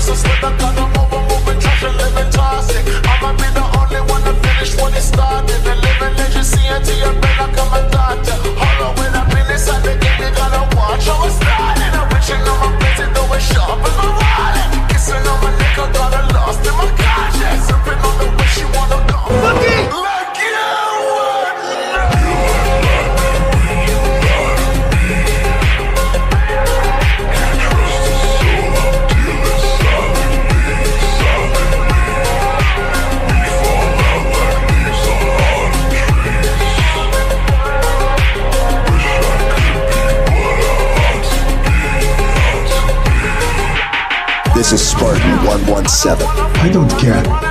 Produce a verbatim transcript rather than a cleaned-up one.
so slip I gotta move, I'm moving, trash and living toxic. I'ma be the only one to finish what it started. The living legacy until your brain like I'm a doctor. Hold on, when I've been inside the game, you gotta watch how it started. I'm reaching on my face, it though it's sharp as my wallet. Kissing on my neck, I got her lost in my conscience. Sipping on the way she wanna go. Look it! Like you would. This is Spartan one one seven. I don't care.